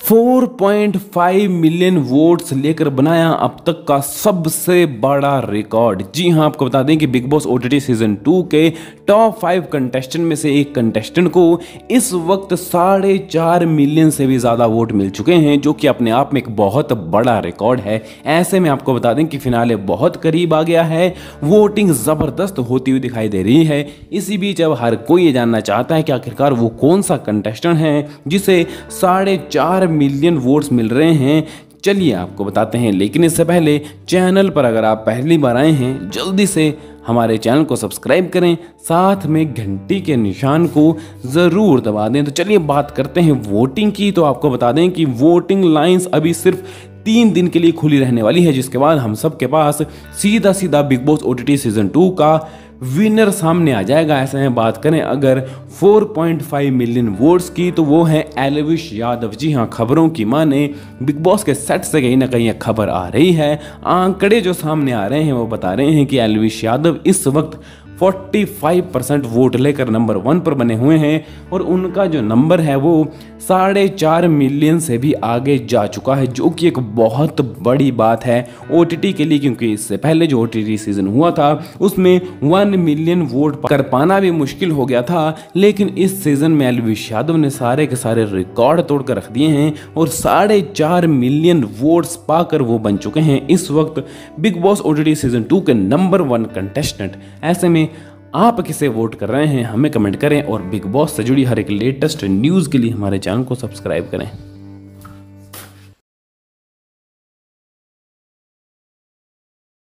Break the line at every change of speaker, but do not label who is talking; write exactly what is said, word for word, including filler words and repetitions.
चार पॉइंट पाँच million votes लेकर बनाया अब तक का सबसे बड़ा रिकॉर्ड। जी हां, आपको बता दें कि Bigg Boss OTT season two के टॉप फाइव कंटेस्टेंट में से एक कंटेस्टेंट को इस वक्त साढ़े चार मिलियन से भी ज्यादा वोट मिल चुके हैं, जो कि अपने आप में एक बहुत बड़ा रिकॉर्ड है। ऐसे में आपको बता दें कि फिनाले बहुत करीब आ गया है, वोटिंग जबरदस्त होती हुई दिखाई दे रही है। इसी बीच अब हर कोई ये जानना चाहता है कि आखिरकार वो कौन सा कंटेस्टेंट है जिसे साढ़े चार मिलियन वोट्स मिल रहे हैं। चलिए आपको बताते हैं, लेकिन इससे पहले चैनल पर अगर आप पहली बार आए हैं, जल्दी से हमारे चैनल को सब्सक्राइब करें, साथ में घंटी के निशान को ज़रूर दबा दें। तो चलिए बात करते हैं वोटिंग की। तो आपको बता दें कि वोटिंग लाइंस अभी सिर्फ तीन दिन के लिए खुली रहने वाली है, जिसके बाद हम सब के पास सीधा सीधा Bigg Boss OTT season two का विनर सामने आ जाएगा। ऐसे में बात करें अगर चार पॉइंट पाँच मिलियन वोट्स की, तो वो है एल्विश यादव। जी हाँ, खबरों की माने बिग बॉस के सेट से कहीं ना कहीं खबर आ रही है। आंकड़े जो सामने आ रहे हैं वो बता रहे हैं कि एल्विश यादव इस वक्त पैंतालीस परसेंट वोट लेकर नंबर वन पर बने हुए हैं और उनका जो नंबर है वो साढ़े चार मिलियन से भी आगे जा चुका है, जो कि एक बहुत बड़ी बात है ओटीटी के लिए, क्योंकि इससे पहले जो ओटीटी सीजन हुआ था उसमें वन मिलियन वोट कर पाना भी मुश्किल हो गया था। लेकिन इस सीजन में एल्विश यादव ने सारे के सारे रिकॉर्ड तोड़कर रख दिए हैं और साढ़े चार मिलियन वोट्स पाकर वो बन चुके हैं इस वक्त Bigg Boss OTT season two के नंबर वन कंटेस्टेंट। ऐसे में आप किसे वोट कर रहे हैं हमें कमेंट करें और बिग बॉस से जुड़ी हर एक लेटेस्ट न्यूज़ के लिए हमारे चैनल को सब्सक्राइब करें।